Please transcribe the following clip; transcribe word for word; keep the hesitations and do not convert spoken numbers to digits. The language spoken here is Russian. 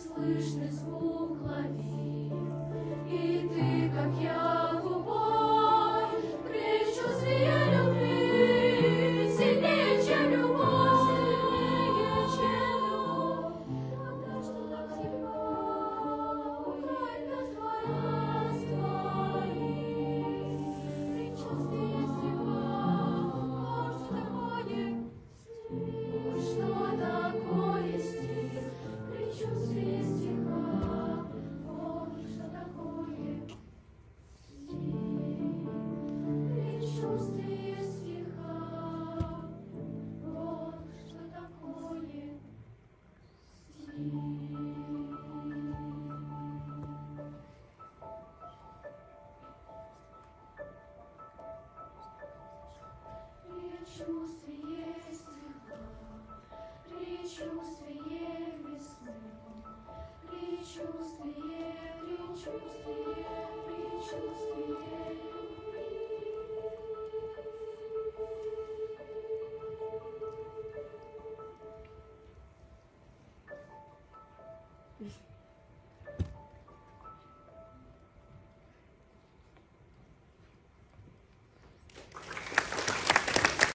слышный звук лови. И ты, как я, глухой, предчувствие любви, сильнее, чем любовь, сильнее, чем любовь. Когда что-то к тебе уходит без глаз твоих, предчувствие стиха. Что такое стих? Предчувствие стиха. Ох, что такое стих? Предчувствие стиха. Ох, что такое стих? Предчувствие стиха, предчувствие весны, предчувствие, предчувствие, предчувствие